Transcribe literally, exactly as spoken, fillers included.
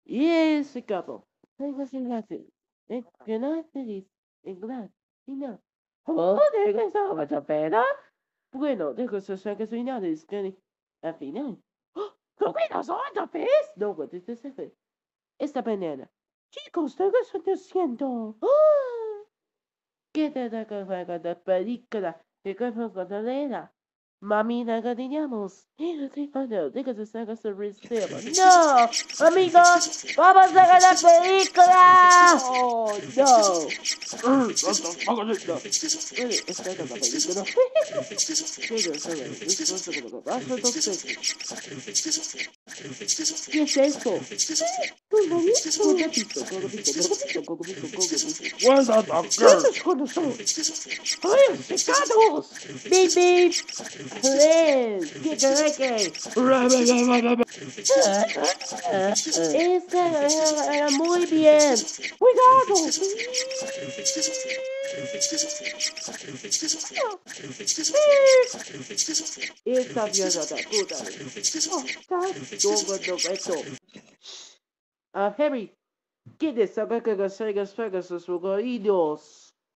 Yes, capo. Tengo sin gracias. Es que no es feliz. En gran. Y no. Oh, de que estaba mucha pena. Bueno, de que se sea que soy nada. Es que al final. ¡Oh! ¿Cómo nos otra vez? No, what is this? Esta mañana. Chicos, tengo eso te siento. ¡Oh! ¿Qué te da que juega de película? ¿Qué que juega de leer? Mami, la que teníamos. No, digo que se haga su reserva. ¡No! ¡Amigos! ¡Vamos a ver la película! ¡Oh, no! ¡Vamos a ver la película! ¿Qué es esto? Cocopito, cocopito, cocopito, cocopito, cocopito. Where's the doctor? ¿Qué con nosotros? ¡Ay, pecados! ¡Beep, beep! ¡Please! ¡Qué creque! Esa era muy bien. ¡Cuidado! Esta vieja de puta. Oh, está todo esto. Ah, Harry, ¿quieres saber que los Vegas Vegas sus oídos?